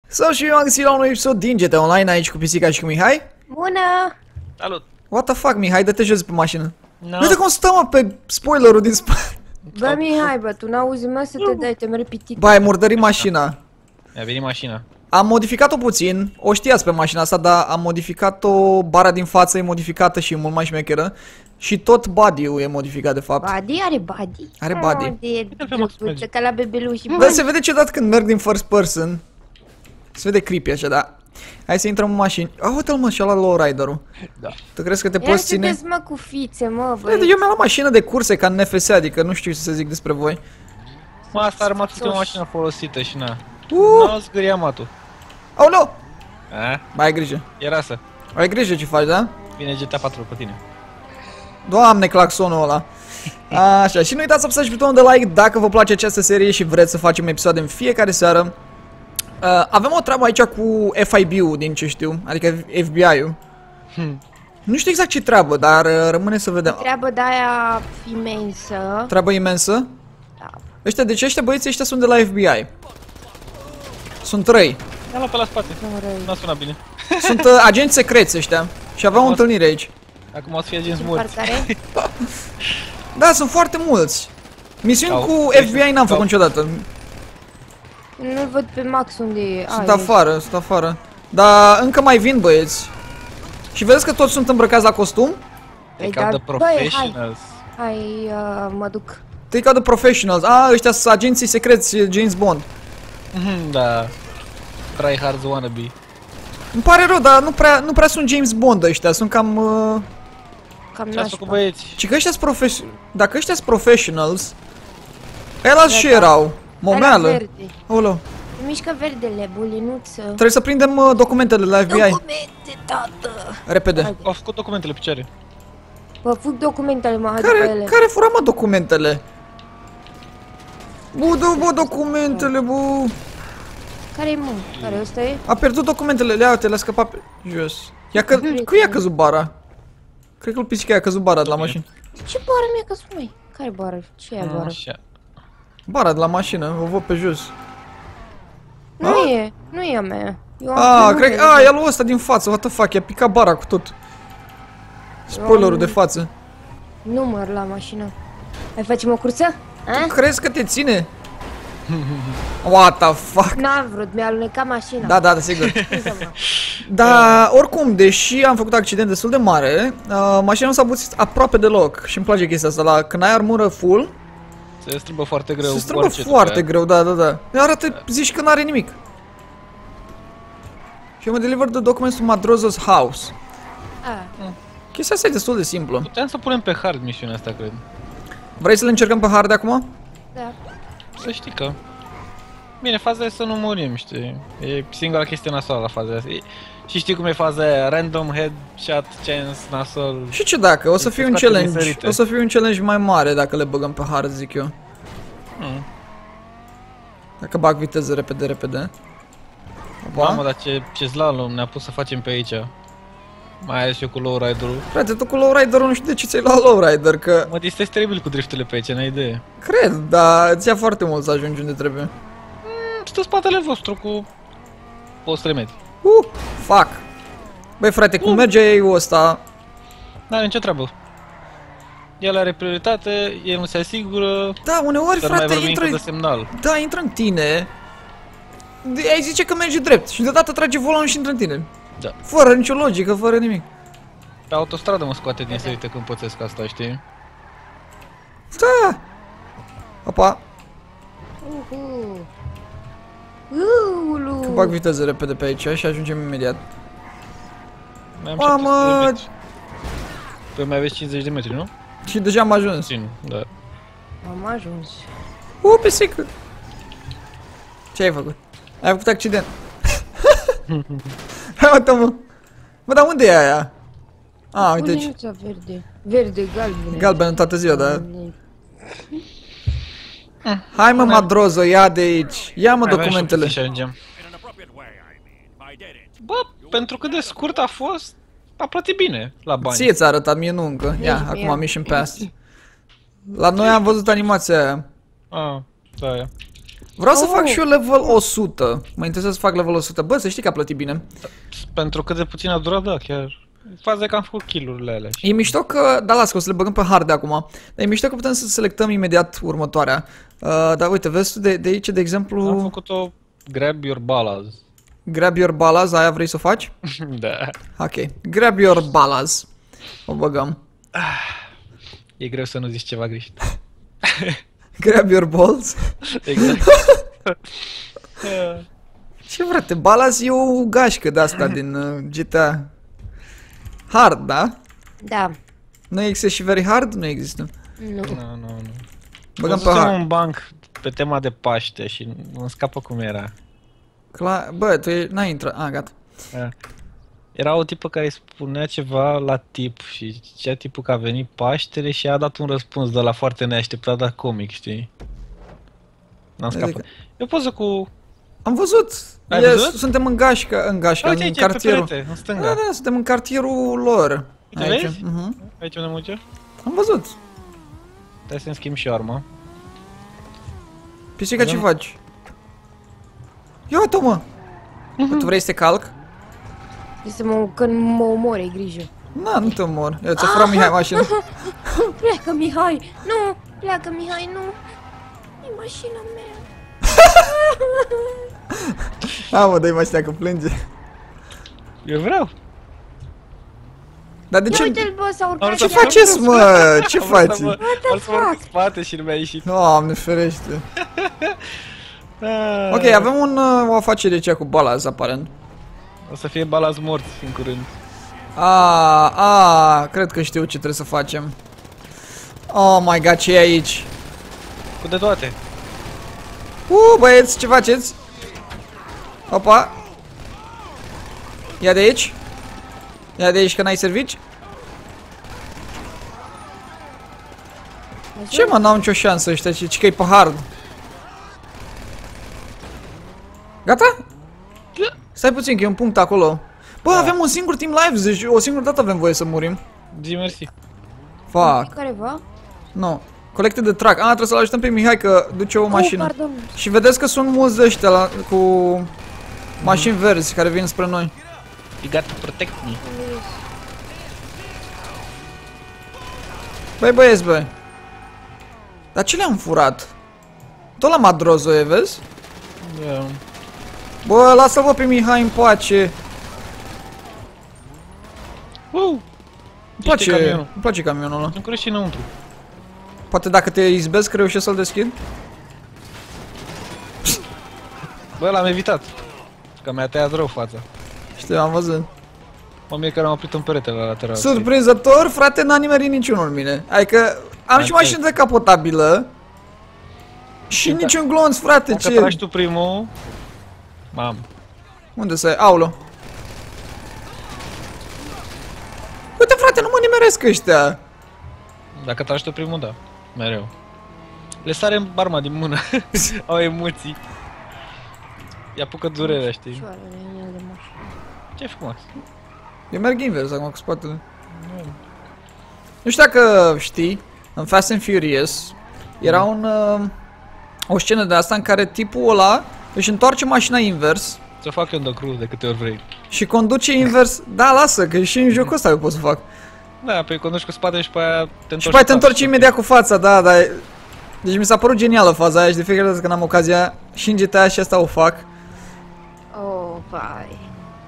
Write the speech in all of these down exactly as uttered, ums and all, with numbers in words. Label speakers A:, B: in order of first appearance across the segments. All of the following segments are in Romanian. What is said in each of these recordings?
A: Sau și eu am găsit la un episod din G T A Online aici cu Pisica și cu Mihai.
B: Bună!
C: Salut!
A: What the fuck, Mihai, dă-te jos pe mașină.
C: No.
A: Uite cum stăm, mă, pe spoilerul din spate.
B: Bă, Mihai, bă, tu n-auzi, mă, să te dai, te-mi repitit.
A: Ba, ai murdărit mașina.
C: Mi-a venit mașina.
A: Am modificat-o puțin, o știați pe mașina asta, dar am modificat-o, bara din față e modificată și e mult mai șmecheră. Și tot body-ul e modificat de fapt.
B: Body are body.
A: Are body.
B: Oh, de drăguță, ca la bebeluși.
A: Dar se vede ciudat când merg din first person. Se vede creepy așa, da. Hai să intrăm în mașini. Ah, uite-l, mă, și-a luat lowrider-ul.
C: Da.
A: Tu crezi că te
B: Ia
A: poți ține?
B: sunteți, mă, cu fițe, mă,
A: Uite,
B: băi.
A: eu mi-am luat mașină de curse ca în N F S, adică nu știu ce să zic despre voi.
C: Mă, asta a rămas o mașină folosită și na.
A: Uh!
C: N-a zgâria matul.
A: Aoleu!
C: A?
A: Mai ai grijă.
C: Era să.
A: Ai grijă ce faci, da?
C: Vine G T A patru pe tine.
A: Doamne, claxonul ăla. Așa, și nu uitați să apăsați butonul de like dacă vă place această serie și vreți să facem episoade în fiecare seară. Uh, avem o treabă aici cu F I B-ul, din ce știu, adică F B I-ul.
C: Hmm.
A: Nu știu exact ce treabă, dar uh, rămâne să vedem.
B: Treabă de-aia imensă.
A: Treabă imensă?
B: Da.
A: Ăștia, deci ăștia băieții ăștia sunt de la F B I. Sunt trei.
C: Ne-a luat pe la spate.
B: Nu răi.
C: N-a sunat bine.
A: Sunt uh, agenți secreți ăștia. Și aveau o întâlnire aici.
C: Acum o să fie agenți
B: În
C: mulți.
B: parcare?
A: Da, sunt foarte mulți. Misiuni
C: Au.
A: cu F B I n-am făcut niciodată.
B: Nu-l văd pe Max unde e.
A: Sunt
B: A,
A: afară, sunt afară. Dar încă mai vin băieți. Și vedeți că toți sunt îmbrăcați la costum?
C: E
B: Ei,
C: ca
B: dar,
C: de
B: băi,
C: professionals.
B: Hai, uh, mă duc.
A: Te ca de professionals. A, ăștia sunt agenții secreți James Bond.
C: Mhm, da. Tryhards wannabe.
A: Îmi pare rău, dar nu prea, nu prea sunt James Bond ăștia, sunt cam... Uh...
B: Cam
C: Ce-ați făcut,
B: nașpa.
C: băieți?
A: Ci că ăștia sunt profes... Dacă ăștia sunt professionals... Ăla și
B: Gata.
A: erau. Momeală.
B: Verde.
A: Olo.
B: Mișcă verdele, bulinuță.
A: Trebuie să prindem uh, documentele la F B I.
B: Documente, tată.
A: Repede.
B: Haide.
C: Au făcut documentele pe picioare.
B: Vă fug documentele, mă, haide pe
A: Care,
B: ele.
A: care fura, mă, documentele? Bu, dă, bă, documentele, bu.
B: Care e, mă? Care ăsta e?
A: A pierdut documentele, le uite, le-a scăpat pe jos. Ia că, cui i-a căzut bara? Cred că lui Pisica i-a căzut bara de la mașină.
B: Ce bară mi-a căzut, măi? Care bară? Ce e bară?
C: Așa.
A: Bara de la mașină, o văd pe jos.
B: Nu e, nu e a mea. Eu am
A: Ah,
B: primul
A: cred că,
B: de-
A: a, i-a luat ăsta din față, what the fuck, i-a picat bara cu tot. Spoilerul de față.
B: Număr la mașină. Hai facem o cursă? A?
A: Crezi că te ține? What the fuck?
B: N-am vrut, mi-a alunecat mașina.
A: Da, da, da, sigur.
B: Scuză-mă.
A: Dar, oricum, deși am făcut accident destul de mare, uh, mașina nu s-a buțit aproape deloc. Și îmi place chestia asta, la, când ai armură full,
C: Se strâmbă foarte greu.
A: se strâmbă
C: orice
A: foarte
C: după
A: greu, da, da, da. Arată, zici că n-are nimic. Și mă deliver the documents to Madrozo's house.
B: A,
A: Chestia asta e destul de simplă.
C: aia. Puteam să punem pe hard misiunea asta, cred.
A: Vrei să le încercăm pe hard acum?
B: da.
C: Să știi că... Bine, faza e să nu murim, știi? E singura chestie nasoală la faza asta. E... Și știi cum e faza aia? Random headshot chance nasol.
A: Și ce dacă? O să
C: Se
A: fie un
C: scoate
A: challenge.
C: nisărite.
A: O să fie un challenge mai mare dacă le băgăm pe hard, zic eu.
C: Mm.
A: Dacă bag viteză repede, repede.
C: Mamă,
A: Opa.
C: dar ce, ce slalom ne-a pus să facem pe aici. Mai ales eu cu lowrider-ul.
A: Frate, tu cu lowrider-ul nu știu de ce ți-ai luat lowrider, că...
C: Mă distrezi teribil cu drifturile pe aici, n-ai idee.
A: Cred, dar îți ia foarte mult să ajungi unde trebuie.
C: Mm, stă spatele vostru cu... o sută de metri.
A: Uh, fuck. Băi frate, cum
C: Uh.
A: merge ei-ul ăsta?
C: N-are nicio treabă. El are prioritate, el nu se asigură.
A: Da, uneori,
C: Dar mai
A: frate,
C: vorbim
A: intră...
C: încă de semnal.
A: Da, intră în tine. De- Ai zice că merge drept și deodată trage volanul și intră în tine.
C: Da.
A: Fără nicio logică, fără nimic.
C: Pe autostradă mă scoate din sărite când pățesc asta, știi?
A: Da. Opa,
B: Uhu. Uulu.
A: că bag viteză repede pe aici și ajungem imediat.
C: Mai am
A: Mamă!
C: șapte sute de metri. Păi mai aveți cincizeci de metri, nu?
A: Și deja am ajuns.
C: Țin, da.
B: Am ajuns.
A: Uh, pisică. Ce ai făcut? Ai făcut accident. Hai, uite, mă. Mă, dar unde e aia? Ah, uite aici.
B: Bulinuța verde. Verde, galben.
A: Galben toată ziua, da.
B: Galben.
A: Hai, mă, Madrozo, ia de aici. Ia, mă,
C: Mai avem
A: documentele.
C: și ajungem. Bă, pentru cât de scurt a fost, a plătit bine la bani.
A: Ție ți-a arătat, mie nu încă. Ia,
B: Nici mie.
A: acum mission passed. La noi am văzut animația aia.
C: Ah, da, ia.
A: Vreau să
B: Oh.
A: fac și eu level o sută. Mă interesează să fac level o sută. Bă, să știi că a plătit bine.
C: Pentru cât de puțin a durat, da, chiar. Faza e că am făcut kill-urile alea.
A: E mișto că, da, las că o să le băgăm pe hard de acum. Dar e mișto că putem să selectăm imediat următoarea. Uh, dar uite, vezi tu de, de aici, de exemplu...
C: Am făcut-o grab your ballas.
A: Grab your ballas, aia vrei să o faci?
C: Da.
A: Ok. Grab your ballas. O băgăm.
C: E greu să nu zici ceva greșit.
A: Grab your balls.
C: Exact.
A: Ce frate, ballas e o gașcă de asta din uh, G T A. Hard, da?
B: Da.
A: Nu există și very hard? Nu există.
B: Nu.
C: Nu, nu, nu.
A: Băgăm pe
C: Văzusem
A: hard.
C: un banc pe tema de Paște și îmi scapă cum era.
A: Cla Bă, tu e... n-ai intrat. Ah, gata.
C: Da. Era o tipă care îi spunea ceva la tip și zicea tipul că a venit Paștele și a dat un răspuns de la foarte neașteptat, dar comic, știi? N-am
A: Adică-
C: scăpat. Eu poză cu...
A: Am văzut.
C: Ai
A: E,
C: văzut?
A: Suntem în gașcă, în gașcă,
C: Uite
A: în
C: aici,
A: cartierul.
C: pe perete, în stânga.
A: Da, da, suntem în cartierul lor.
C: Uite,
A: Aici.
C: vezi?
A: Mhm.
C: Aici unde muce?
A: Am văzut.
C: Trebuie să-mi schimb și arma.
A: Pisica, ce
C: Avem-
A: faci? Ia uite, mă.
C: Mhm.
A: Bă, tu vrei să te calc?
B: Să mă, când mă omor, ai grijă.
A: Na, nu te omor. Eu ți-a furat Mihai mașina.
B: Pleacă, Mihai! Nu! Pleacă, Mihai, nu! E mașina mea!
A: Ha, mă, dă-i mașina că plânge.
C: Eu vreau.
A: Dar de
B: Ia
A: ce...
B: uite-l, bă, s-a urcat
C: Ce
A: Ce
B: și ea.
A: faceți, mă? Ce
C: Am vrut să
A: faci?
C: mă- Am să mă urc în spate și nu mi-a ieșit.
A: Doamne, ferește.
C: Ah.
A: Ok, avem un, uh, o afacere aici cu Balaz, aparent.
C: O să fie balați morți în curând.
A: A, a, cred că știu ce trebuie să facem. Oh my god, ce e aici?
C: Cu de toate.
A: Uh, băieți, ce faceți? Opa. Ia de aici. Ia de aici că n-ai servici. Ce mă, n-au nicio șansă ăștia, ci că e pe hard. Gata? Stai puțin, că e un punct acolo. Bă,
C: Da.
A: avem un singur team live, deci o singură dată avem voie să murim.
C: Zi mersi.
A: Fuck.
B: Careva?
A: Nu. Colecte de track. Ah, trebuie să-l ajutăm pe Mihai că duce o mașină.
B: Oh, pardon.
A: Și vedeți că sunt mulți de ăștia la, cu mașini verzi care vin spre noi.
C: You got to protect me.
A: Băi băieți, băi. Dar ce le-am furat? Tot la Madrozo e, vezi?
C: Yeah.
A: Bă, lasă-vă pe Mihai în pace.
C: Uh,
A: Îmi place,
C: camionul.
A: îmi place camionul ăla.
C: îmi crește înăuntru.
A: Poate dacă te izbesc, reușești să-l deschid?
C: Bă, l-am evitat. Că mi-a tăiat rău fața.
A: Știu, am văzut.
C: Mă mie că am oprit un perete la lateral.
A: Surprinzător, frate, n-a nimerit niciunul în mine. Adică am și
C: Ok.
A: mașină decapotabilă. Și
C: Da.
A: niciun glonț, frate,
C: Dacă
A: ce?
C: tragi tu primul... Mam.
A: Unde să ai? Aulă. Uite, frate, nu mă nimeresc ăștia.
C: Dacă tragi tu primul, da. Mereu. Le sare în barma din mână. Au emoții. I apucă durerea, știi?
B: Șoarele în el de mașină.
C: Ce-ai făcut, Max?
A: Eu merg invers acum cu spatele. Nu știu dacă știi, în Fast and Furious era un, uh, o scenă de asta în care tipul ăla își întoarce mașina invers
C: Să fac eu de cruz de câte ori vrei.
A: și conduce invers. Da, lasă, că și în jocul ăsta eu pot să fac.
C: Da, pe conduci cu spatele și pe aia te întorci.
A: Și pe aia te
C: cu
A: întorci
C: fața.
A: imediat cu fața, da, da. Deci mi s-a părut genială faza aia și de fiecare dată când am ocazia și în G T A și asta o fac.
B: Oh, vai.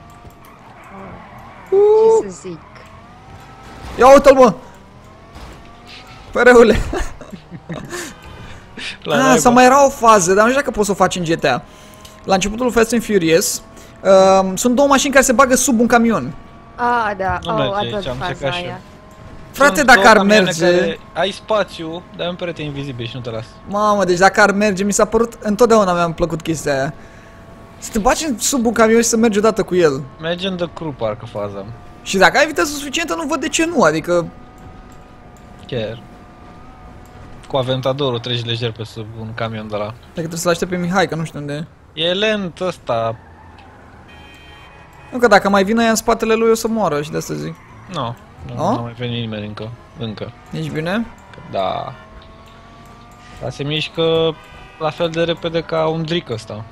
A: Uh,
B: Ce să zic?
A: ia uite-l, mă! Păreule.
C: La
A: Ah,
C: naiba.
A: sau mai era o fază, dar nu știu dacă poți să o faci în G T A. La începutul Fast and Furious, um, sunt două mașini care se bagă sub un camion.
B: Ah, da,
C: Nu
B: oh,
C: merge
B: a dat
C: aici, am
B: faza
C: încercat și eu.
B: aia.
A: Frate,
C: Sunt
A: dacă
C: două
A: ar
C: camioane
A: merge...
C: care ai spațiu, dar ai un perete invizibil și nu te las.
A: Mamă, deci dacă ar merge, mi s-a părut... Întotdeauna mi-a plăcut chestia aia. Să te bagi în sub un camion și să mergi odată cu el.
C: Merge în The Crew, parcă faza.
A: Și dacă ai viteză suficientă, nu văd de ce nu, adică...
C: Chiar. Cu Aventadorul treci lejer pe sub un camion de la...
A: Dacă trebuie să-l aștept pe Mihai, că nu știu unde e.
C: E lent ăsta.
A: Nu, că dacă mai vine ea în spatele lui, o să moară și de asta zic.
C: Nu, nu,
A: Nu?
C: nu a mai venit nimeni încă. Încă.
A: Nici bine?
C: Că da. Dar se mișcă la fel de repede ca un dric ăsta.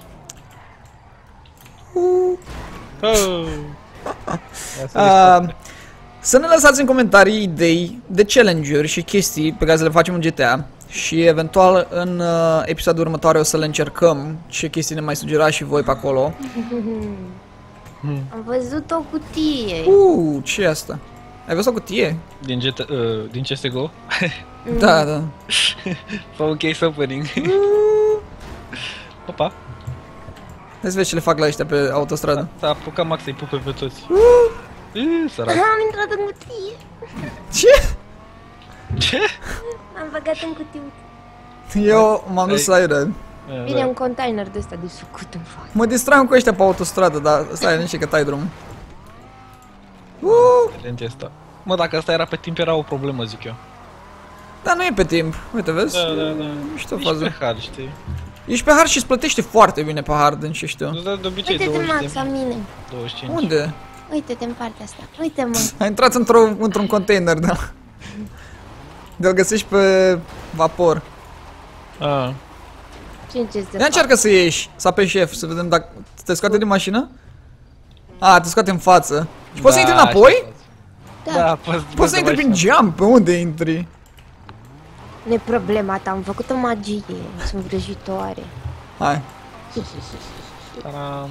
A: Uh.
C: Oh.
A: Uh, să ne lăsați în comentarii idei de challenge-uri și chestii pe care să le facem în G T A. Și eventual în uh, episodul următoare o să le încercăm. Ce chestii ne mai sugerați și voi pe acolo.
B: Am văzut o cutie.
A: Uh, ce e asta? Ai văzut o cutie?
C: Din, G T, uh, din C S G O?
A: Da, da.
C: Fă un case opening. Opa.
A: Hai să vezi ce le fac la ăștia pe autostradă.
C: S-a apucat Max să-i pupe pe toți. Ih, sărac.
B: Am intrat în cutie.
A: Ce?
C: Ce?
B: Am băgat în cutie.
A: Eu m-am dus la aer.
B: Vine un container de ăsta de sucut în față.
A: Mă distram cu ăștia pe autostradă, dar stai nici că tai drumul. Uh,
C: Excelent asta. Mă, dacă asta era pe timp, era o problemă, zic eu.
A: dar nu e pe timp. Uite, vezi?
C: Da, da, da.
A: Mișto
C: Ești
A: fază.
C: pe hard, știi?
A: Ești pe hard și îți plătește foarte bine pe hard, în ce știu.
C: Nu dă de obicei
B: Uite-te,
C: douăzeci
B: Max,
C: de
B: la
C: mii.
B: mine.
C: douăzeci și cinci.
A: Unde?
B: Uite-te în partea asta. Uite, mă.
A: Ai intrat într-o, într-un container, da. De-l găsești pe vapor.
C: Ah.
B: Ce încerci de
A: Ia încearcă să ieși, să apeși F, să vedem dacă te scoate din mașină. A, te scoate în față. Și poți să intri înapoi?
B: Da.
C: Da, poți,
A: Poți să intri prin geam, pe unde intri?
B: Nu e problema ta, am făcut o magie. Sunt vrăjitoare.
A: Hai.
C: Taram.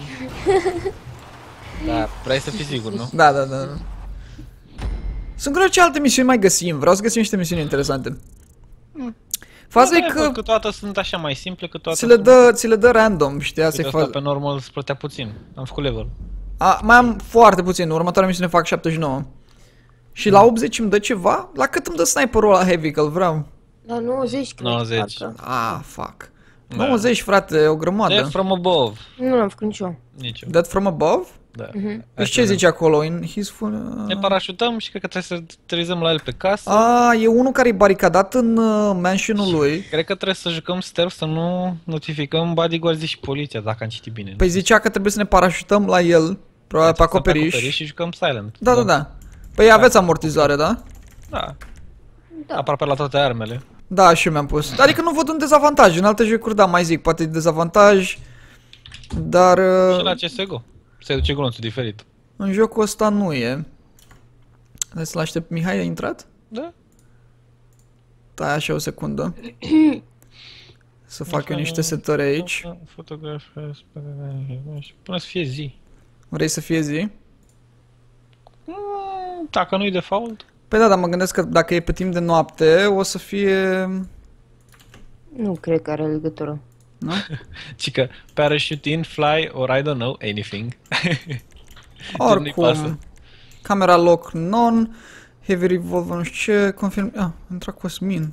C: Da, vrei să fii sigur, nu?
A: Da, da, da. Sunt greu ce alte misiuni mai găsim. Vreau să găsim niște misiuni interesante. Faza e că
C: câteodată sunt așa mai simple, câteodată
A: ți le dă, ți le dă random, știi? Asta e
C: Asta
A: faza.
C: pe normal îți plătea puțin. Am făcut level.
A: A, mai am foarte puțin, următoarea misiune fac șaptezeci și nouă. Și la optzeci îmi dă ceva? La cât îmi dă sniperul ăla heavy, că-l vreau?
B: La nouăzeci, cred.
C: nouăzeci.
B: parcă.
A: Ah, fuck.
C: Da.
A: nouăzeci, frate, o grămadă.
C: Death from above.
B: Nu l-am făcut nici eu.
C: Nici eu.
A: Death from above?
C: Da.
A: Deci ce zice acolo? In his full...
C: Ne parașutăm și cred că trebuie să trizăm la el pe casă.
A: A, e unul care e baricadat în uh, mansion-ul lui.
C: Cred că trebuie să jucăm stealth, să nu notificăm bodyguards și poliția, dacă am citit bine.
A: Păi zicea că trebuie să ne parașutăm la el, probabil pe acoperiș.
C: Și jucăm silent.
A: Da, da, da. Păi aveți amortizoare, da?
C: Da.
B: Da.
C: Aproape la toate armele.
A: Da, și eu mi-am pus. Adică nu văd un dezavantaj. În alte jocuri, da, mai zic, poate e dezavantaj. Dar
C: Și la
A: uh,
C: C S G O. Se duce glonțul diferit.
A: în jocul ăsta nu e. Hai să-l aștept. Mihai a intrat?
C: Da?
A: Da, așa o secundă. Să fac eu niște setări aici.
C: Fotografie. Până să fie zi.
A: Vrei să fie zi?
C: Mm, Dacă nu-i default.
A: Păi da, dar mă gândesc că dacă e pe timp de noapte, o să fie...
B: Nu cred că are legătură.
A: Nu?
C: Ci că parachute in, fly, or I don't know, anything. Nu-i pasă.
A: Oricum. Camera lock non. Heavy revolver, nu știu ce. Confirm... Ah, intra Cosmin.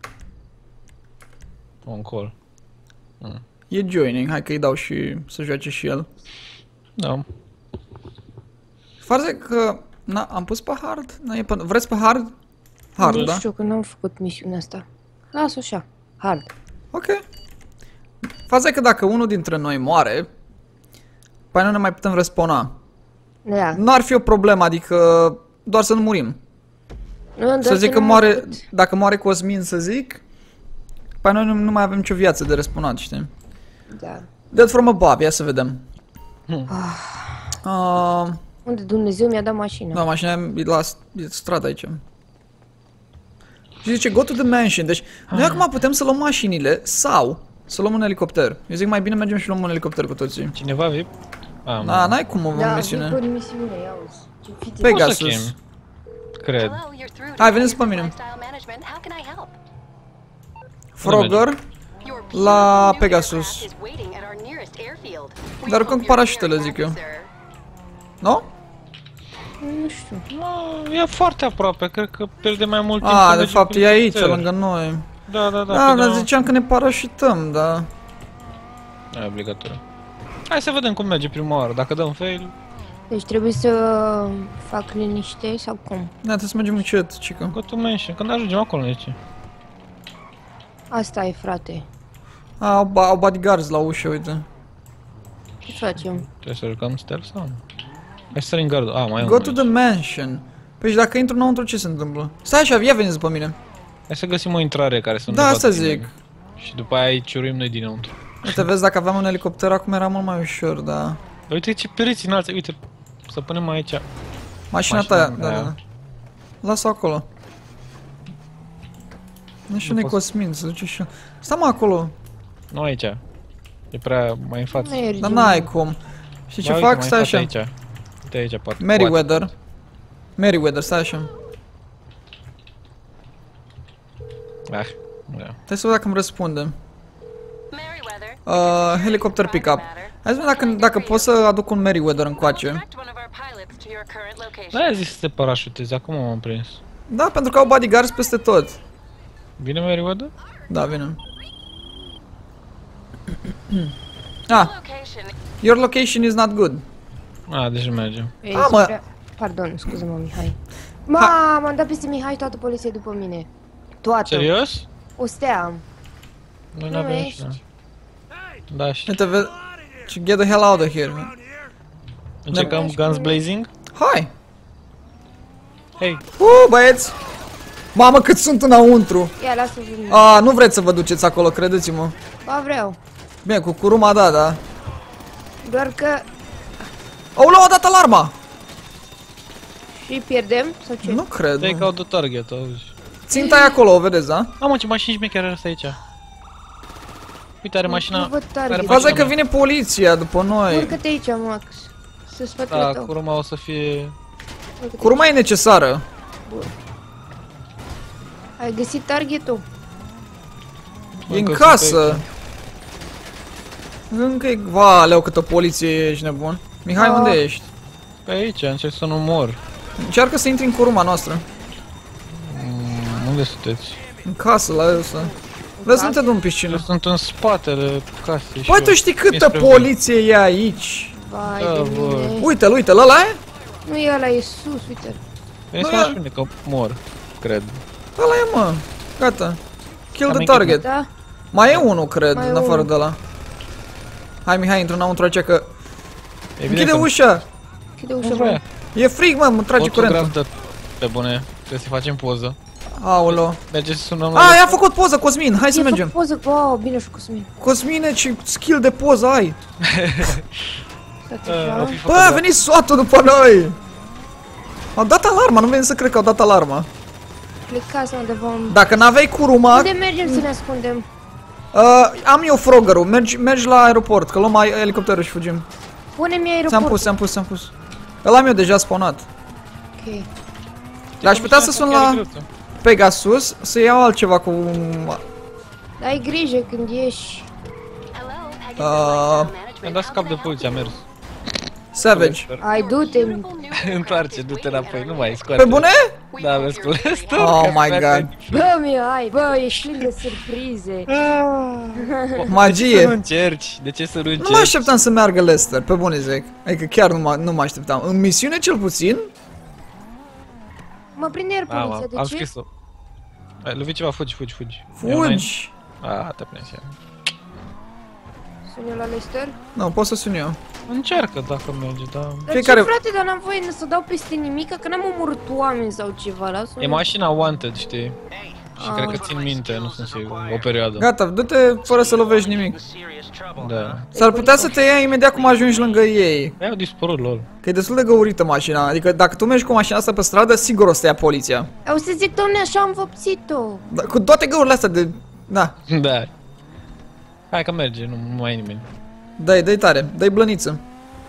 C: On call.
A: E joining, hai că îi dau și să joace și el.
C: Da.
A: Faza e că... Na, am pus pe hard? Na, e pe... Vreți pe hard? Hard,
B: nu
A: da?
B: știu că n-am făcut misiunea asta. Las-o așa. Hard.
A: Ok. Faza e că dacă unul dintre noi moare, păi nu ne mai putem respawna.
B: Da.
A: Nu ar fi o problemă, adică doar să nu murim.
B: Nu, doar
A: Să zic că
B: n-am
A: moare,
B: făcut.
A: dacă moare Cosmin, să zic, păi noi nu, nu mai avem nicio viață de respawnat, știi?
B: Da.
A: Dead from above, ia să vedem.
C: Hmm.
A: Uh,
B: Unde Dumnezeu mi-a dat mașina?
A: da, mașina e la e stradă aici. Și zice, go to the mansion. Deci, noi acum putem să luăm mașinile sau să luăm un elicopter. Eu zic, mai bine mergem și luăm un elicopter cu toții.
C: Cineva V I P? Ah,
A: Da, n-ai cum o
B: Da,
A: misiune.
B: zic o misiune, ia uzi. Ce fiți-
A: Pegasus.
C: Cred.
A: Hai, veniți pe mine. Frogger la Pegasus. Dar cum cu parașutele, zic eu. Nu?
B: Nu știu.
C: No, e foarte aproape, cred că pierde mai mult timp.
A: A,
C: să
A: de
C: mergem
A: fapt
C: prin
A: e aici,
C: țări.
A: lângă noi.
C: Da, da, da.
A: Da,
C: pe
A: dar
C: da,
A: ziceam că ne parașutăm, da.
C: E obligatoriu. Hai să vedem cum merge prima oară. Dacă dăm fail,
B: Deci trebuie să fac liniște sau cum?
A: Da, trebuie să mergem încet, cică.
C: go to mention. Când ajungem acolo, ne zice.
B: Asta e, frate.
A: A, au, ba- au bodyguards la ușă, uite.
B: Ce facem?
C: Trebuie să jucăm stealth sau nu? Hai să sărim gardul. A, mai e
A: Go
C: unul
A: to
C: aici.
A: the mansion. Păi și dacă intru înăuntru, ce se întâmplă? Stai așa, ia veniți după mine.
C: Hai să găsim o intrare care să nu
A: Da,
C: ne
A: asta
C: vadă
A: zic.
C: nimeni. Și după aia îi ciuruim noi dinăuntru.
A: Uite, vezi, dacă aveam un elicopter acum era mult mai ușor, da.
C: Uite ce pereți înalți, uite, să punem aici.
A: Mașina ta, da, da, da. Lasă acolo. Nu știu,
C: Nu
A: ne
C: pot.
A: Cosmin, să duce și... Stai mă acolo.
C: Nu aici. E prea mai în față.
B: Mergi.
A: Dar n-ai cum. Știi ce
C: Ba, uite,
A: fac?
C: mai
A: Stai
C: în față
A: așa.
C: Aici. Uite aici, poate.
A: Merryweather. Merryweather, stai așa.
C: Ah, da.
A: Hai să văd dacă îmi răspunde. Uh, helicopter pickup. Hai să vedem dacă, dacă pot să aduc un Merryweather încoace.
C: Da, ai zis să te parașutezi, acum m-am prins.
A: Da, pentru că au bodyguards peste tot.
C: Vine Merryweather?
A: Da, vine. Ah, your location is not good.
C: Ah, deci mergem.
B: Ei,
A: Ah, mă.
B: prea... Pardon, scuză-mă, Mihai. Ma, m-am dat peste Mihai, toată poliția e după mine. Toată.
C: Serios?
B: O stea am.
C: Noi
B: Nu
C: n-avem
B: ești?
C: și noi. Da, și
A: Uite, vezi. Get the hell out of here.
C: încercăm
B: ești
C: Guns
B: cu
C: Blazing?
A: Hai!
C: Hei,
A: Uh, băieți! Mamă, cât sunt înăuntru!
B: Ia, lasă-o pe mine.
A: A, nu vreți să vă duceți acolo, credeți-mă.
B: Ba, vreau.
A: Bine, cu curuma, da, da.
B: Doar că...
A: Aoleu, a dat alarma!
B: Și pierdem? Sau ce?
A: Nu cred.
C: take
A: mă.
C: out the target, auzi.
A: Ținta e acolo, o vedeți, da?
C: Mamă, ce mașini șmechere are asta aici. Uite, are
B: Nu
C: mașina...
B: văd target.
C: are
A: Faza e că
C: mașina
A: vine poliția după noi.
B: Urcă-te aici, Max. Să spatele
C: Da,
B: tău.
C: curma o să fie...
B: Urcă-te.
A: Curuma e necesară.
B: Ai găsit targetul?
A: E în
C: Încă sunt
A: casă.
C: aici.
A: Încă e... Valeu, câtă poliție ești nebun. Mihai,
B: Ah.
A: unde ești?
C: Pe aici, încerc să nu mor.
A: Încearcă să intri în curuma noastră.
C: Mm, unde sunteți?
A: În casă, la ăsta. Vezi, nu te du în
C: Eu
A: piscină.
C: sunt în spatele casei. și
A: Băi,
C: eu.
A: tu știi câtă
C: Spre voi.
A: poliție e aici?
B: Vai
C: Da,
B: de
C: bă.
B: mine.
A: Uite-l, uite-l, ăla e?
B: Nu e ăla, e sus, uite.
C: Veni să
A: Bă.
C: mă spune că mor, cred.
A: Ăla e, mă. Gata. Kill
C: Am
A: the
C: închis.
A: target.
B: Da?
A: Mai e unul, cred,
B: Mai e
A: în afară
B: unul.
A: de ăla. Hai, Mihai, intră înăuntru aici că...
C: Evident
A: Închide
C: că
A: ușa!
B: Închide
C: nu
B: ușa,
C: vrea.
B: bă.
A: E frig, mă, mă trage curentul.
C: Fotograf de... Pe bune, trebuie să facem poză.
A: Aolo.
C: Merge să sunăm
A: A, i-a făcut poză, Cosmin, hai să
B: E
A: mergem.
B: făcut poză, wow, bine și Cosmin.
A: Cosmine, ce skill de poză ai.
B: Stați
C: Uh,
B: așa.
C: o fi
A: Bă, a
C: fotograf.
A: venit SWAT-ul după noi. Au dat alarma, nu veni să cred că au dat alarma.
B: Plecați undeva în...
A: Dacă n-aveai curuma,
B: Unde mergem să ne ascundem?
A: uh, am eu froggerul, mergi, mergi la aeroport, că luăm ai- elicopterul și fugim.
B: Pune-mi
A: Ți-am
B: aeroport.
A: pus, ți-am pus, ți-am pus. Ăla am eu deja spawnat.
B: Ok.
A: Dar aș putea să sun la Pegasus să iau altceva cu...
B: Dar ai grijă când ieși.
A: Uh,
C: Mi-am dat scap de poliție, am mers.
A: Savage.
B: Ai, du-te.
C: Întoarce, du-te înapoi, nu mai scoate.
A: Pe bune?
C: Da, vezi cu Lester.
A: Oh
C: că
A: my
C: scoate-
A: god.
B: Bă, Mihai, bă, ești plin de surprize.
C: Să nu
A: Magie.
C: încerci, de ce să nu încerci?
A: Nu mă așteptam să meargă Lester, pe bune zic. Adică chiar nu mă, nu mă așteptam. În misiune cel puțin?
B: Mă prinde iar
C: Da,
B: poliția,
C: mă,
B: de
C: am
B: ce?
C: scris-o. Ai lovit ceva, fugi, fugi, fugi. Eu înainte-
A: Fugi.
C: A, te prins ea.
B: Sun eu la Lester?
A: Nu, pot să sun eu.
C: Încearcă dacă merge, da.
B: Dar
A: Fiecare-
B: ce, frate, dar n-am voie să dau peste nimic, că n-am omorât oameni sau ceva, lasă-mă.
C: E mașina Wanted, știi? Și
B: Ah.
C: cred că țin minte, nu sunt sigur, o perioadă.
A: Gata, du-te fără să lovești nimic.
C: Da.
A: S-ar putea să te ia imediat cum ajungi lângă ei.
C: Ei, au dispărut, lol.
A: Că e destul de găurită mașina. Adică dacă tu mergi cu mașina asta pe stradă, sigur o să te ia poliția.
B: O să zic, domne, așa am vopsit-o.
A: Da, cu toate găurile astea de... Da.
C: Da. Hai că merge, nu, nu mai e nimeni.
A: Dai, dai tare, dai blăniță.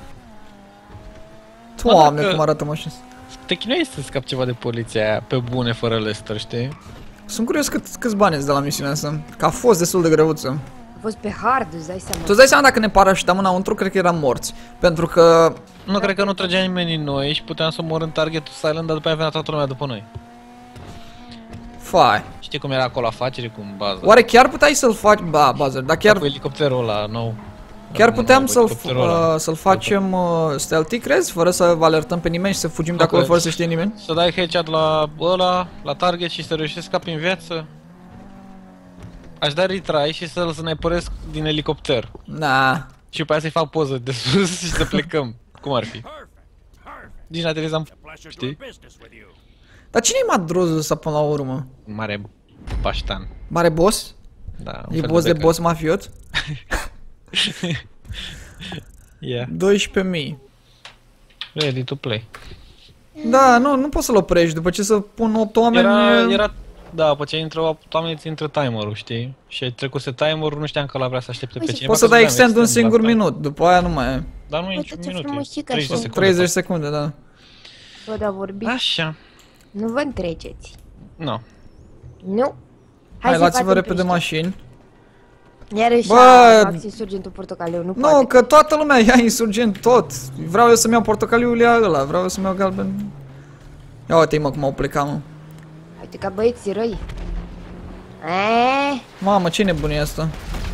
C: Mă,
A: Doamne,
C: dacă-
A: cum arată mașina asta.
C: Te chinuiai să scapi ceva de poliția aia, pe bune, fără Lester, știi?
A: Sunt curios cât, câți bani îți de la misiunea asta. Că a fost destul de greuță.
B: A fost pe hard, îți dai seama.
A: Tu îți dai seama dacă ne parașutam înăuntru, cred că eram morți. Pentru că...
C: Nu cred că nu trăgea nimeni în noi și puteam să mor în targetul silent, dar după aia venea toată lumea după noi.
A: Fai.
C: Știi cum era acolo afacere cu un bază?
A: Oare chiar puteai să-l faci... Ba, buzzer, dar chiar...
C: Cu elicopterul ăla nou.
A: Chiar
C: Nu,
A: puteam
C: nu,
A: să-l
C: elicopterul ăla.
A: uh, să-l facem uh, stealthy, crezi? Fără să vă alertăm pe nimeni și să fugim de acolo
C: Dacă-
A: fără să știe nimeni?
C: Să dai headshot la ăla, la target și să reușești să scapi în viață. Aș da retry și să-l sniperesc din elicopter.
A: Na.
C: Și după aia să-i fac poză de sus și să plecăm. Cum ar fi? Nici n-a trebuit să am, știi?
A: Dar cine-i madrozul ăsta până la urmă?
C: Mare paștan.
A: Mare boss?
C: Da, un
A: E
C: fel
A: boss de
C: becar.
A: boss mafiot?
C: Yeah.
A: doisprezece mii.
C: Ready to play.
A: Da, nu, nu poți să-l oprești, după ce să pun opt oameni...
C: Era, era, da, după ce intră oamenii, ți intră timerul, știi? Și trecuse timerul, nu știam că ăla vrea să aștepte pe cineva.
A: Poți să
C: că
A: dai
C: vreau
A: extend un
C: extend
A: singur
C: la
A: minut, după aia nu mai e.
C: Dar nu e
B: Uite
C: niciun
B: ce
C: minut,
B: frumușică
C: e treizeci de
B: așa.
C: secunde.
A: treizeci secunde, da.
B: Bă, da, vorbi.
C: Așa.
B: Nu vă întreceți.
C: Nu.
B: Nu.
A: Hai,
B: să
A: luați-vă
B: facem
A: repede
B: pește.
A: mașini.
B: Iarăși
A: Bă!
B: a Max Insurgentul portocaliu, nu
A: Nu,
B: poate.
A: că toată lumea ia insurgent tot. Vreau eu să-mi iau portocaliul, ia ăla. Vreau eu să-mi iau galben. Ia uite-i mă cum au plecat, mă.
B: Uite ca băieții răi. Eee,
A: Mamă, ce nebunie e asta?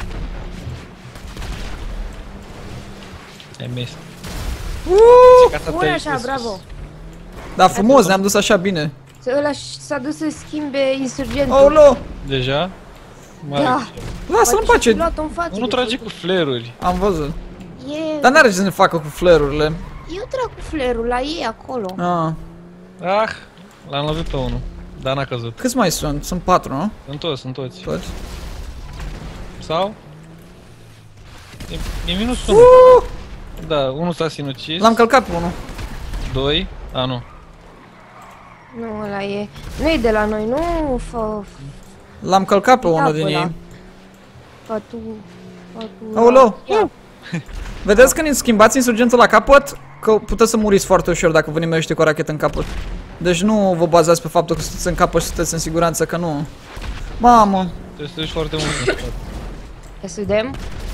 C: Ai mis.
A: Uh!
B: bun așa, bravo.
A: Da, frumos, ne-am dus așa bine.
B: Să ăla și- s-a dus să schimbe insurgentul.
A: Aoleu!
C: Deja? Mai
B: Da.
A: Lasă-l în
B: Poate și-a
A: pace.
B: luat-o în față.
C: Nu
B: de
C: trage
B: făcut.
C: cu fleruri.
A: Am văzut.
B: E...
A: Dar n-are ce să ne facă cu flarurile.
B: Eu trag cu flerul la ei acolo.
A: Ah.
C: Ah, l-am lovit pe unul. Dar n-a căzut.
A: Câți mai sunt? Sunt patru, nu?
C: Sunt toți, sunt toți.
A: Toți.
C: Sau? E, e minus unu.
A: Uh!
C: Da, unul s-a sinucis.
A: L-am călcat pe unul.
C: Doi. A, nu.
B: Nu, ăla e... Nu e de la noi, nu fă...
A: L-am călcat pe
B: Ia
A: unul
B: pe
A: din
B: ăla.
A: ei.
B: Fă tu... Fă tu...
A: Aoleu!
B: Ia.
A: Vedeți când îi schimbați insurgentul la capăt, că puteți să muriți foarte ușor dacă vă nimește cu o rachetă în capăt. Deci nu vă bazați pe faptul că sunteți în capăt și sunteți în siguranță, că nu. Mamă!
C: Trebuie să duci foarte mult în spate.
B: Ia să vedem.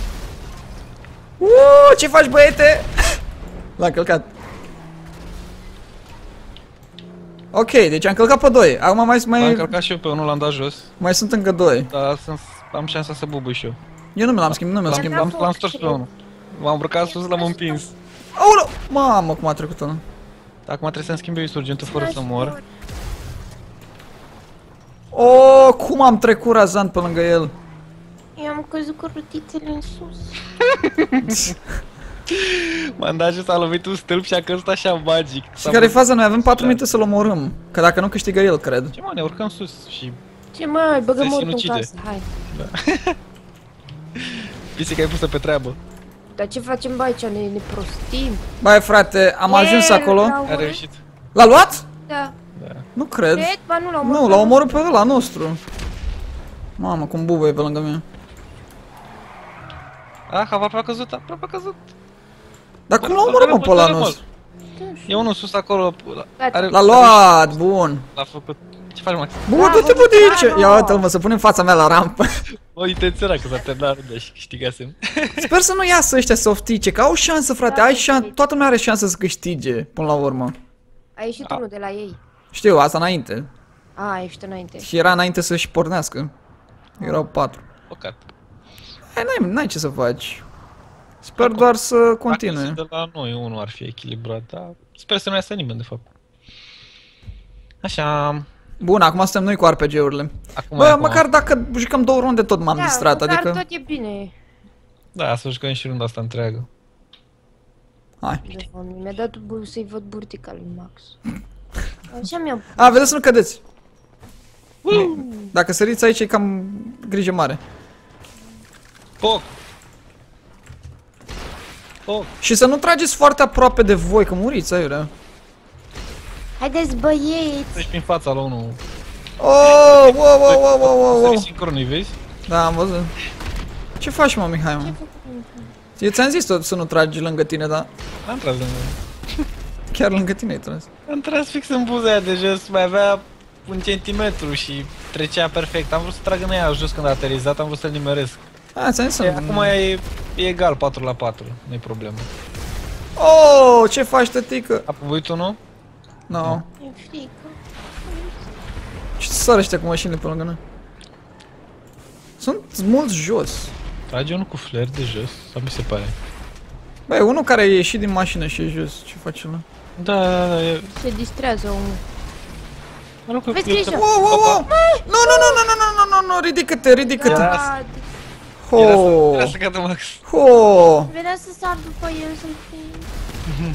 A: Uuu, ce faci, băiete? L-am călcat. Ok, deci am călcat pe doi. Acum mai,
C: L-am
A: mai,
C: călcat și eu pe unul, l-am dat jos.
A: mai sunt încă doi.
C: Dar sunt, am șansa să bubui și eu.
A: Eu nu mi l-am schimbat, nu mi-l
C: L-am,
A: schimbat.
C: l-am, l-am stors pe unul. M-am urcat sus, l-am împins.
A: Aoleu! Mamă, cum a trecut ăla.
C: Acum trebuie să-mi schimb eu insurgentul fără să mor.
A: Oh, cum am trecut razant pe lângă el.
B: Eu am căzut cu rotițele în sus.
C: M-am dat și s-a lovit un stâlp și a căzut așa magic.
A: Și care e faza? Noi avem patru minute să-l omorâm. Că dacă nu câștigă el, cred.
C: Ce mă, ne urcăm sus și
B: Ce mai, băgăm
C: Se
B: mortul în
C: sinucide.
B: casă, hai.
C: pisica e pusă pe treabă.
B: Dar ce facem, bă, aici? Ne, ne prostim?
A: Bai, frate, am ajuns
B: E,
A: acolo.
B: l-au
C: A
B: omorât?
C: reușit.
A: L-a luat?
B: Da.
C: Da.
A: Nu cred.
B: Cred, ba nu l-au omorât.
A: Nu, l-a omorât pe ăla nostru. Mamă, cum bubuie pe lângă mine.
C: Ah, aproape a căzut, aproape a căzut.
A: Dar cum l-a omorât, mă, pe ăla nostru?
C: E unul sus acolo.
B: Gata.
C: Are,
A: L-a luat, bun.
C: L-a făcut. Ce faci, Max?
A: Bun,
B: Bravo,
A: du-te, bă, de aici.
B: bravo.
A: Ia uite-l, mă, să punem fața mea la rampă.
C: O intenționa că s-a terminat runda și câștigasem.
A: Sper să nu iasă ăștia softice, că au șansă, frate,
B: Da,
A: ai
B: da,
A: șansă,
B: da.
A: toată lumea are șansă să câștige, până la urmă.
B: A ieșit
C: A.
B: unul de la ei.
A: Știu, asta înainte.
B: A, a ieșit înainte.
A: Și era înainte să-și pornească. Erau patru.
C: Păcat.
A: Hai, n-ai, n-ai ce să faci. Sper doar să continue.
C: Dacă de la noi unul ar fi echilibrat, dar sper să nu iasă nimeni, de fapt. Așa.
A: Bun, acum suntem noi cu R P G-urile.
C: Acum e
A: Bă,
C: acum.
A: măcar dacă jucăm două runde tot m-am
B: Da,
A: distrat,
B: măcar
A: adică...
B: tot e bine.
C: Da, să jucăm și runda asta întreagă.
A: Hai.
B: De fapt, mi-a dat bu- să-i văd burtica lui Max. Așa mi-am...
A: A, vedeți să nu cădeți. Dacă săriți aici e cam grijă mare.
C: Foc! Foc!
A: Și să nu trageți foarte aproape de voi, că muriți, aiurea.
B: Haideți, băieți!
C: Treci prin fața la unul.
A: Oh, wow, wow, wow, wow, wow,
C: Sări
A: wow.
C: sincronii, vezi?
A: Da, am văzut. Ce faci, mă, Mihai, mă? Eu ți-am zis tot să nu tragi lângă tine, dar
C: Am tras lângă.
A: chiar lângă tine ai tras.
C: Am tras fix în buza aia de jos, mai avea un centimetru și trecea perfect. Am vrut să trag în ea jos când a aterizat, am vrut să-l nimeresc.
A: A, ți-am zis să
C: E,
A: nu...
C: acum e, e egal patru la patru, nu-i problemă.
A: Oh, ce faci, tătică?
C: A păbuit unul?
A: No.
B: E frică.
A: Ce sar ăștia cu mașinile pe lângă noi? Sunt mulți jos.
C: Trage unul cu flare de jos, sau mi se pare?
A: Băi, unul care a ieșit din mașină și e jos. Ce face ăla?
C: Da, da, da, e...
B: Se distrează unul.
C: Mă rog, că
B: Vezi
C: eu-
B: grijă!
A: Wow, wow, wow! Nu, nu, nu, nu, nu, nu, nu, nu, nu, ridică-te, ridică-te!
C: Era-
B: Da,
C: Era să,
A: Ho!
C: era să cadă Max.
A: Ho!
B: venea să sar după el să-l prind.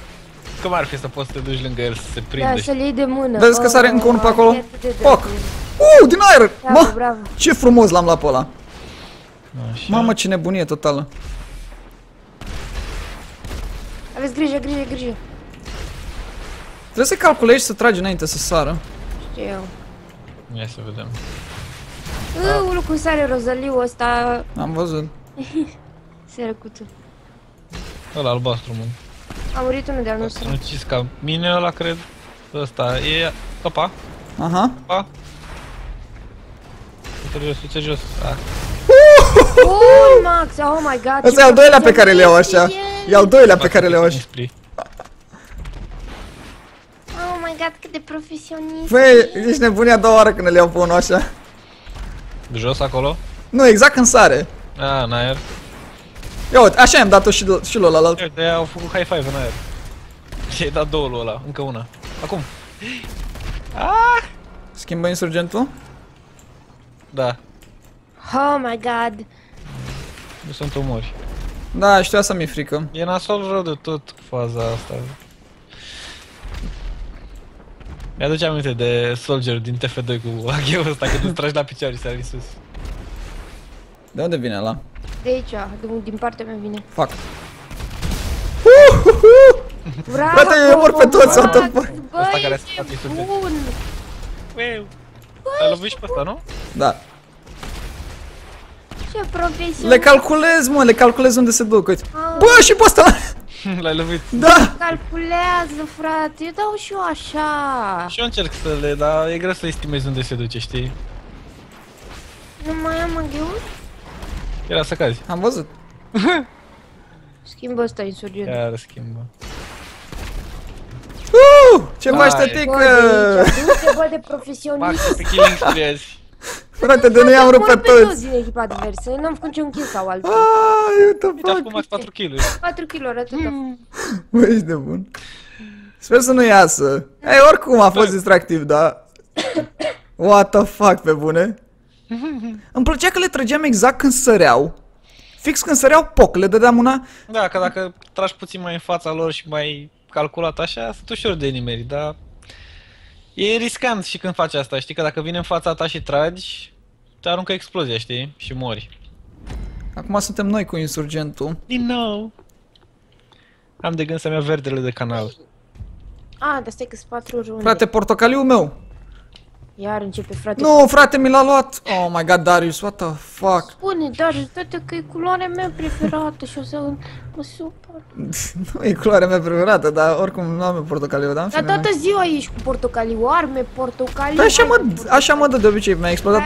C: Cum ar fi să poți să te duci lângă el să se prindă?
B: Da,
C: și-
B: să-l iei de mână.
A: Vezi că sare încă unul pe acolo?
B: atât de
A: Foc!
B: drăguț.
A: Uh, din aer!
B: Bravo,
A: Mă,
B: bravo.
A: ce frumos l-am luat pe ăla.
C: Așa.
A: Mamă, ce nebunie totală.
B: Aveți grijă, grijă, grijă.
A: Trebuie să calculezi și să tragi înainte să sară.
B: Știu eu.
C: Ia să vedem.
B: Ulu, cum sare rozăliul ăsta.
A: Am văzut.
B: Sărăcutul.
C: Ăla albastru, mă.
B: A murit unul de-al
C: Să
B: nostru.
C: nu ucis ca mine ăla, cred. Ăsta e... Opa,
A: Aha.
C: opa. Uite jos, uite jos. Ah.
B: Oh, Max, oh my god.
A: Ăsta e al doilea pe care le iau așa. E al doilea pe care le iau așa.
B: Oh my god, cât de profesionist.
A: Băi, ești nebunia a doua oară când le iau pe unul așa.
C: Jos acolo?
A: Nu, exact când sare.
C: Ah, în aer.
A: Ia uite, așa i-am dat-o și, și lui ălalt.
C: Uite, au făcut high five în aer. Și-ai dat două lui ăla, încă una. Acum. Ah!
A: Schimbă insurgentul?
C: Da,
B: Oh my god.
C: nu sunt omori.
A: Da, știu, asta mi-e frică.
C: E nasol rău de tot cu faza asta. Mi-aduce aminte de Soldier din T F doi cu agheul ăsta când îți tragi la picioare și sari sus.
A: De unde vine ăla?
B: De aici, din, din partea mea vine.
A: Fac.
B: Bravo,
A: Frate, eu mor pe toți, what the
B: Max,
A: fuck?
B: băi,
C: Ăsta care a
B: ce
C: scăpat din suflet.
B: bun.
C: Ueu! L-ai lovit și pe ăsta, nu?
A: Da.
B: Ce profesionist.
A: Le calculez, mă, le calculez unde se duc, uite.
B: Ah.
A: Bă, și pe ăsta!
C: L-ai lovit.
A: Da!
B: Calculează, frate, eu dau și eu așa.
C: Și eu încerc să le, dar e greu să estimezi unde se duce, știi?
B: Nu mai am aghiuri?
C: Era să cazi.
A: Am văzut.
B: Schimbă ăsta insurgent.
C: Iar schimbă.
A: Uh, ce
C: Hai.
A: faci,
B: Bă, de
A: tătică?
B: aici, du-te, bă, de
C: Fac
B: profesionist.
C: pe killing spree azi.
A: Frate, de nu i-am rupt pe
B: Mor pe toți
A: toți.
B: din echipa adversă, n-am făcut niciun kill sau altul.
A: Aaaa, uite,
C: Uite,
A: fac.
C: acum ați patru kill-uri.
B: patru kilori, atâta.
A: Bă, ești de bun. Sper să nu iasă. Ei, oricum a fost distractiv, da. What the fuck, pe bune. Îmi plăcea că le trăgeam exact când săreau. Fix când săreau, poc, le dădeam una.
C: Da, că dacă tragi puțin mai în fața lor și mai calculat așa, sunt ușor de nimerit, dar e riscant și când faci asta, știi? Că dacă vine în fața ta și tragi, te aruncă explozia, știi? Și mori.
A: Acum suntem noi cu insurgentul.
C: Din nou! Am de gând să-mi iau verdele de canal.
B: A, dar stai că sunt patru runde.
A: Frate, portocaliul meu.
B: Iar începe, frate.
A: Nu, frate, mi l-a luat. Oh my god, Darius, what the fuck.
B: Spune, dar toate că e culoarea mea preferată și o să mă supăr.
A: Nu e culoarea mea preferată, dar oricum nu am eu portocaliu, da?
B: Dar toată ziua ești cu portocaliu, arme, portocaliu.
A: Păi așa mă,
B: arme,
A: așa mă dă de obicei, mi-a explodat.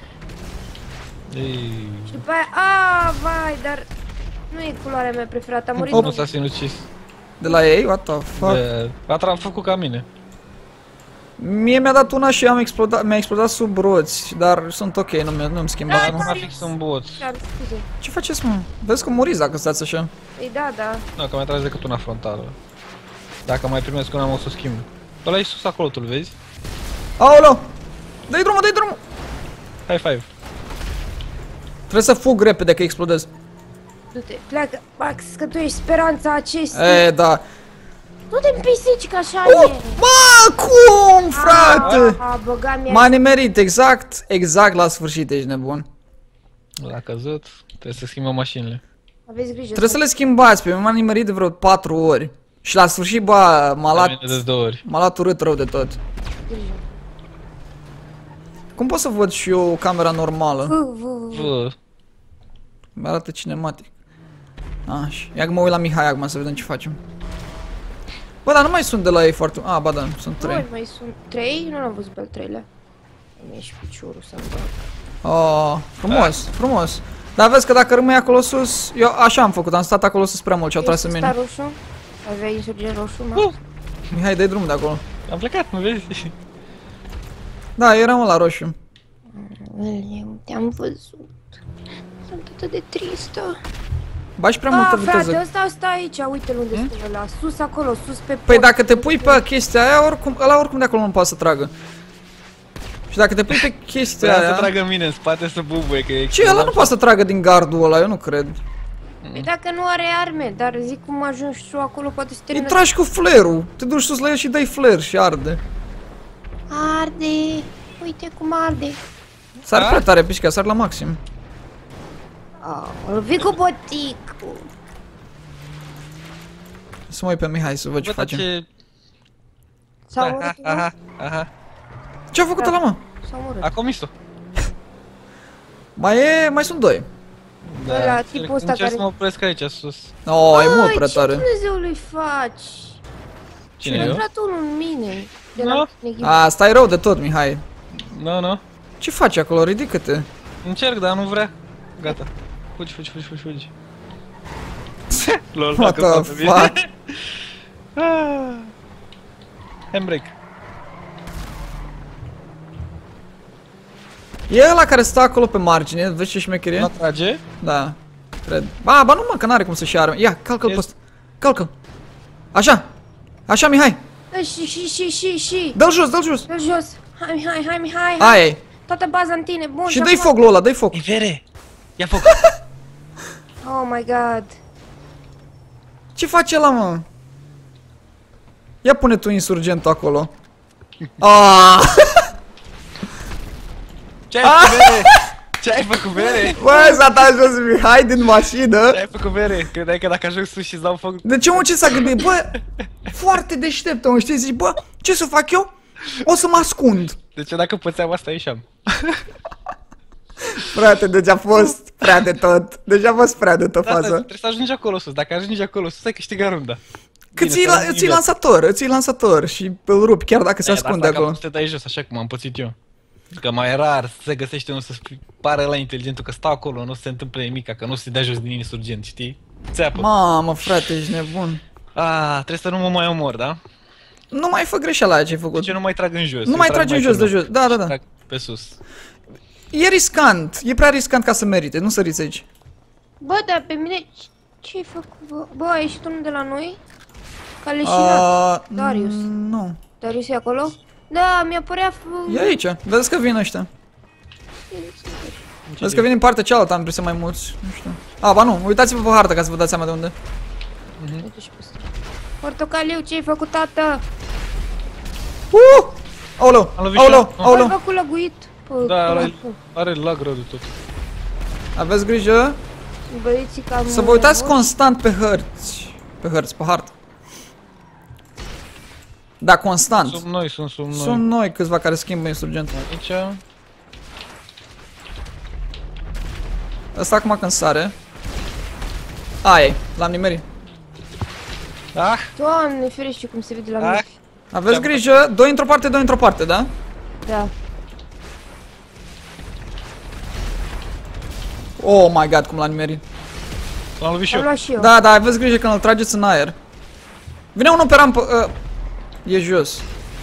C: Ei,
B: Și după aia, a, vai, dar nu e culoarea mea preferată, a murit.
C: nu
B: nu.
C: s-a sinucis.
A: De la ei, what the fuck.
C: De... Atra am făcut ca mine.
A: Mie mi-a dat una și am explodat, mi-a explodat sub roți, dar sunt ok, nu mi- nu-mi schimba.
C: Dar
A: nu.
C: nu a fix un bot.
B: Dar, scuze.
A: Ce faceți, mă? Vezi că muriți dacă stați așa.
B: Ei, da, da.
C: Nu, că mai tragi decât una frontală. Dacă mai primesc una, am o să o schimb. Ăla e sus acolo, tu-l vezi?
A: Aoleu! Dă-i drumul, dă-i drumul!
C: High five.
A: Trebuie să fug repede că explodez.
B: Du-te, pleacă, Max, că tu ești speranța acestei.
A: E, da.
B: Du-te în pisici, că așa
A: Oh,
B: e.
A: mă, cum, frate?
B: A, băga mi
A: M-a nimerit, exact, exact la sfârșit, ești nebun.
C: L-a căzut, trebuie să schimbăm mașinile.
B: Aveți grijă.
A: Trebuie să le schimbați, pe mine m-a nimerit de vreo patru ori. Și la sfârșit, bă, m-a
C: La
A: luat,
C: mine de două ori.
A: m-a luat urât rău de tot.
B: Grijă.
A: Cum pot să văd și eu camera normală?
B: Vă, vă, vă.
C: Bă,
A: Mi-arată cinematic. Așa, ia că mă uit la Mihai acum să vedem ce facem. Bă, dar nu mai sunt de la ei foarte... A, ba da, sunt trei.
B: Bun, mai sunt trei? Nu l-am văzut pe al treilea. Mi ești piciorul să-mi dau.
A: Oh, frumos, frumos. Dar vezi că dacă rămâi acolo sus, eu așa am făcut, am stat acolo sus prea mult și au tras în
B: Ești
A: mine.
B: ăsta roșu? Aveai insurgent roșu, mă?
C: Uh.
A: Mihai, dai drumul de acolo.
C: am plecat, nu vezi?
A: Da, eram la roșu.
B: Eu te-am văzut. Sunt atât de tristă.
A: Bași prea
B: Ah,
A: multă
B: frate,
A: viteză.
B: ăsta stă aici, uite-l unde stă ăla. Sus acolo, sus pe
A: Păi
B: pod.
A: dacă te pui pe chestia aia, oricum, ăla oricum de acolo nu poate să tragă. Și dacă te pui pe chestia
C: Vreau să
A: aia...
C: tragă mine în spate să bubuie, că e...
A: Ce, ăla nu poate să tragă din gardul ăla, eu nu cred.
B: Păi dacă nu are arme, dar zic cum ajungi tu acolo, poate să
A: Îi
B: termină.
A: tragi cu flare-ul. Te duci sus la el și dai flare și arde.
B: Arde. Uite cum arde.
A: Sar
C: Da?
A: prea tare, pișca, sar la maxim.
B: Oh, vii cu boticul.
A: Să mă uit pe Mihai să văd ce
C: Bă, dar
A: facem.
C: ce...
B: S-a
C: Aha,
B: omorât,
C: aha, aha.
A: Ce-a făcut ăla, mă?
B: S-a omorât.
C: A comis-o.
A: Mai e, mai sunt doi.
B: Ăla, tipul ăsta
C: Încerc
B: care-
C: să mă opresc aici, sus.
A: Oh, e mult prea
B: ce
A: tare.
B: Dumnezeului faci?
C: Cine
B: Mi-a
C: eu?
B: intrat unul în mine. De
C: Da?
B: la echipă.
A: A, stai rău de tot, Mihai.
C: Nu, nu.
A: Ce faci acolo? Ridică-te.
C: Încerc, dar nu vrea. Gata. Fugi, fugi, fugi, fugi, fugi. Lol,
A: What
C: dacă
A: the
C: toată bine.
A: fuck?
C: Ah. Handbrake.
A: E ăla care stă acolo pe margine, vezi ce șmecherie?
C: Nu trage?
A: Da, cred. Ba, ba nu mă, că n-are cum să-și arme. Ia, calcă-l pe
C: Este-
A: ăsta. Calcă-l. Așa. Așa, Mihai.
B: Da, și, și, și, și, și.
A: Dă-l jos, dă-l jos.
B: Dă jos. Hai, Mihai, hai, Mihai, hai.
A: Aia e.
B: Toată baza în tine, bun.
A: Și dă-i focul ăla, dă-i foc.
C: E vere! Ia foc!
B: Oh my god.
A: Ce face ăla, mă? Ia pune tu insurgentul acolo. Ah!
C: Ce ai făcut, vere? Ce ai făcut, vere?
A: Bă, s-a dat jos Mihai din mașină.
C: Ce ai făcut, vere? Credeai că dacă ajung sus și îți dau foc...
A: De ce, mă, ce s-a gândit? Bă, foarte deștept, mă, știi? Zici, bă, ce să fac eu? O să mă ascund.
C: De ce dacă pățeam asta ieșeam?
A: Frate, deci a fost prea de tot. Deci a fost prea de tot
C: Da, asta,
A: față.
C: trebuie să ajungi acolo sus. Dacă ajungi acolo sus, ai câștigat runda.
A: Că
C: Bine,
A: ții,
C: să
A: la,
C: rămâi
A: ții
C: liber.
A: lansator, îți iei lansator și îl rupi chiar dacă se
C: E, dar
A: ascunde
C: asta
A: acolo.
C: Să te dai jos, așa cum am pățit eu. Că mai rar se găsește unul să pare la inteligentul că stau acolo, nu se întâmplă nimic, că nu se dea jos din insurgent, știi? Țeapă.
A: Mamă, frate, ești nebun.
C: Ah, trebuie să nu mă mai omor, da?
A: Nu mai fă greșeala aia ce ai făcut.
C: Ce nu mai trag în jos.
A: Nu
C: eu
A: mai
C: trag
A: tragi în jos, de
C: pe
A: jos. Da, da, da.
C: Trag pe sus.
A: E riscant, e prea riscant ca să merite, nu săriți aici.
B: Bă, dar pe mine... Ce-ai făcut, bă? Bă, a ieșit unul de la noi? Ca leșinat.
A: A,
B: Darius.
A: Nu.
B: Darius e acolo? Da, mi-a părea... f-
A: E aici, vedeți că vin ăștia. Vezi că vin din partea cealaltă, am impresia mai mulți. Nu știu. A, ba nu, uitați-vă pe hartă ca să vă dați seama de unde.
B: Uite și pe ăsta. Portocaliu, ce-ai făcut, tată?
A: Uh! Aoleu,
C: Am lovit
A: aoleu,
C: și eu.
B: Ai
A: aoleu.
B: făcut lăguit? Pă,
C: Da,
B: pă,
C: are,
B: pă.
C: are lag rău de tot.
A: Aveți grijă
B: Băieții cam...
A: să vă uitați constant pe hărți. Pe hărți, pe hartă. Da, constant.
C: Sub noi, sunt sub noi.
A: Sunt noi câțiva care schimbă insurgentul.
C: Aici.
A: Ăsta acum când sare. Aia e, l-am nimerit.
C: Ah,
B: Doamne, ferește cum se vede la
C: ah.
B: mine.
A: Aveți grijă, doi într-o parte, doi într-o parte, da?
B: Da.
A: Oh my god, cum l-am nimerit.
C: L-am lovit și
B: Am
C: eu.
B: luat și eu.
A: Da, da, aveți grijă când îl trageți în aer. Vine unul pe rampă, uh, e jos.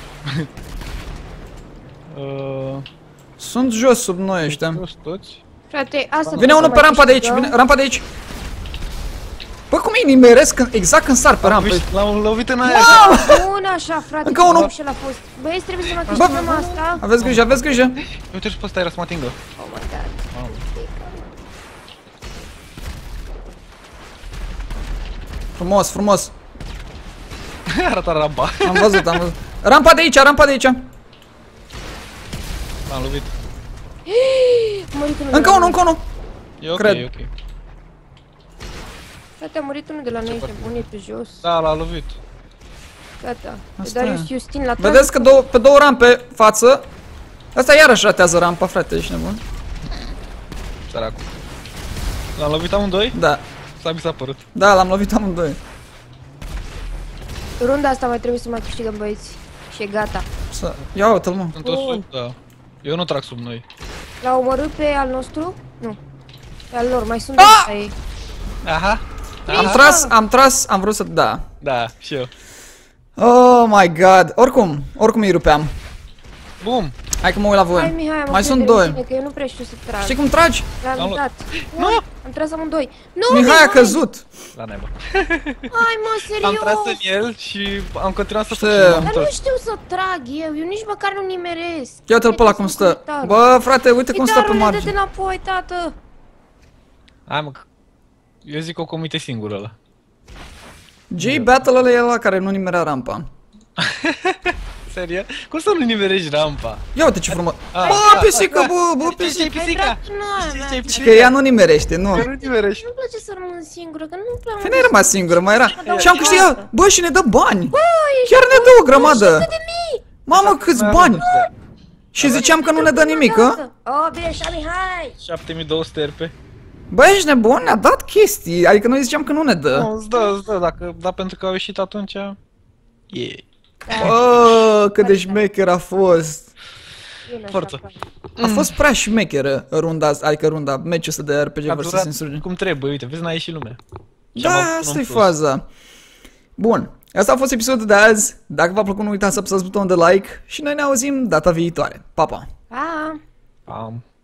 C: Uh,
A: Sunt jos sub noi ăștia.
C: Jos toți.
B: Frate, asta...
A: Vine
B: trebuie
A: unul
B: să
A: pe
B: mai
A: rampa de aici,
B: câștigăm.
A: vine, rampa de aici. Bă, cum îi nimeresc când, exact când sar pe rampă?
C: L-am lovit în aer.
B: Bun așa, frate,
A: Încă unul.
B: ce l-a fost. Băieți, trebuie să mai câștigăm asta.
A: Aveți grijă, aveți grijă.
C: Uite și pe ăsta era să mă atingă.
B: Oh my god.
A: Frumos, frumos.
C: Arată rampa.
A: Am văzut, am văzut. Rampa de aici, rampa de aici.
C: L-am lovit.
B: A murit unul
A: Încă
B: de la
A: unul,
B: noi.
A: încă unul.
C: E ok,
A: Cred.
C: e ok.
B: Frate, a murit unul de la noi, nebunit pe jos.
C: Da, l-a lovit.
B: Gata. Pe
A: Asta
B: Darius
A: e.
B: Justin la
A: Vedeți că două, pe două rampe față. Asta iarăși ratează rampa, frate, ești nebun?
C: Săracul. L-am lovit amândoi?
A: Da.
C: Sau mi s-a părut?
A: Da, l-am lovit amândoi.
B: Runda asta mai trebuie să mai câștigăm, băieți. Și e gata.
A: Să... Ia uite-l, mă.
C: Sunt o
B: Bun.
C: sub, da. Eu nu trag sub noi.
B: L-a omorât pe al nostru? Nu. Pe al lor, mai sunt
A: Ah!
B: doi ei.
C: Aha.
A: Am tras, am tras, am vrut să... Da.
C: Da, și eu.
A: Oh my god. Oricum, oricum îi rupeam.
C: Bum!
A: Hai că mă uit la
B: Hai,
A: voi.
B: Mihai, am
A: Mai sunt
B: încredere în
A: doi.
B: tine, că eu nu prea știu să trag.
A: Știi cum tragi?
B: L-am
C: Am luat.
B: dat.
C: Nu!
B: Am tras amândoi. Nu,
A: Mihai a căzut.
C: La nebă.
B: Hai, mă, serios.
C: Am tras în el și am continuat să
A: Ce?
C: fac și m-am
B: Dar nu
C: întors.
B: știu să trag eu, eu nici măcar nu nimeresc.
A: Ia uite-l pe ăla cum stă. Bă, frate, uite cum stă pe
B: Chitarul, dă-te
A: margine.
B: înapoi, tată.
C: Hai mă, că- eu zic o comite singură ăla.
A: J-Battle ăla e ăla care nu nimerea rampa.
C: Serios? Cum să nu nimerești rampa?
A: Ia uite ce frumos.
C: A,
A: Bă,
C: da,
A: pisică,
C: da.
A: bă, bă,
C: Știi ce-i
A: pisică.
C: pisica?
B: Nu,
C: Știi ce-i
A: Și
C: pisica?
A: că ea nu nimerește, nu.
C: Nu nimerești.
B: Nu-mi place să rămân singură, că nu-mi place.
A: Păi n-ai rămas singură, mai era. Și am câștigat. Bă, și ne dă bani.
B: ești
A: Chiar ne dă o grămadă.
B: de mii!
A: Mamă, câți bani. Și ziceam că nu ne dă nimic, a?
B: Oh, bine, așa, Mihai!
C: șapte mii două sute R P.
A: Bă, ești nebun? Ne-a dat chestii. Adică noi ziceam că nu ne dă.
C: Nu, îți dă, îți dă, dacă, dar pentru că au ieșit atunci... E.
A: Bă, cât de șmecher a fost.
B: Bine,
C: Forță.
B: așa,
A: A fost prea șmecheră runda asta, adică runda, meciul ăsta de R P G
C: A
A: versus
C: durat
A: Insurgent.
C: cum trebuie, uite, vezi, n-a ieșit lumea. Și am
A: Da,
C: avut un
A: asta e
C: plus.
A: faza. Bun, asta a fost episodul de azi. Dacă v-a plăcut, nu uitați să apăsați butonul de like și noi ne auzim data viitoare. Pa, pa!
B: Pa!
C: Am.